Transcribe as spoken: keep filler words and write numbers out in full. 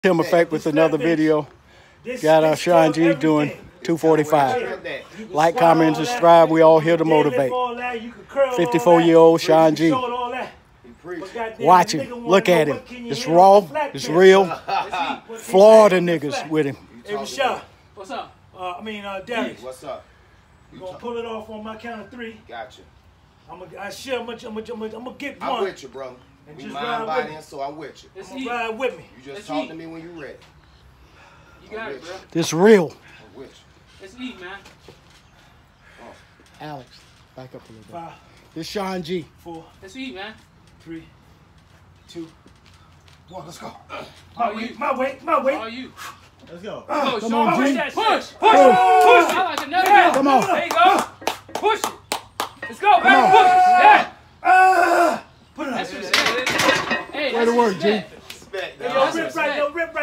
Tim Effect with another video. Got our Sean G doing two forty-five. Like, comment, and subscribe. We all here to motivate. fifty-four-year-old Sean G. Watch him. Look at him. It's raw. It's real. Florida niggas with him. Hey, Rashad. What's up? Uh, I mean, uh, Darius. What's up? We're going to pull it off on my count of three. Gotcha. I'm going to share how much I'm going to get one. I'm with you, bro. And we just mind ride by then, so I'm with you. It's I'm ride with me. You just It's talk eat. to me when you're ready. You got it, bro. This real. I'm with you. Let's eat, man. Oh. Alex, back up a little bit. Five. This Sean G. Four. Let's eat, man. Three. Two. One. Let's go. Uh, my weight. My weight. My weight. How are you? Let's go. Uh, Come on, push G. that Push. shit. Push. Push. Push. Push. I like another Yeah. one. Come on. There you go. Push it. Let's go, baby. on. Push it. Yeah. Ah. Put it up. That's what it is. Hey, Way to work, G. Respect, Yo, dog. rip right. Yo, rip right.